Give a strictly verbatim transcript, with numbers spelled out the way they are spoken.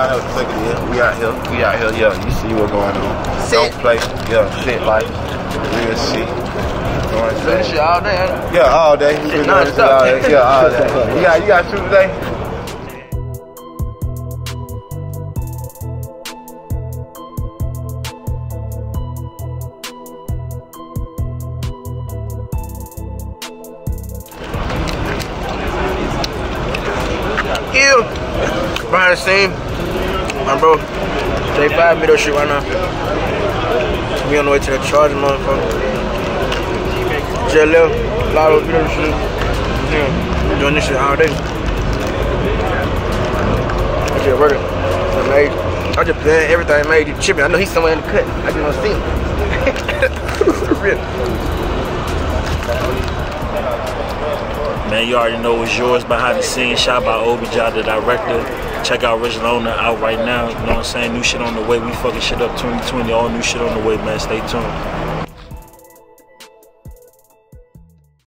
out here clicking in. We out here. We out here. Yeah, you see what's going on. Sit. Don't play. Yeah, shit like real shit. Doing this shit all day, ain't it? Yeah, all day. You Shit been doing this shit non-stop. all day. Yeah, all day. You got, you got to shoot today? Yeah. Behind the scene, my bro, Jay five video shoot right now. We on the way to the charge, motherfucker. Jay left, a lot of video shoot. Yeah, we doing this shit all day. I just working. I made, I just playing everything. I made it chipping. I know he's somewhere in the cut. I just don't see him. For real. Man, you already know it's yours behind the scenes. Shot by Obijah, the director. Check out Original Owner out right now. You know what I'm saying? New shit on the way. We fucking shit up twenty twenty. All new shit on the way, man. Stay tuned.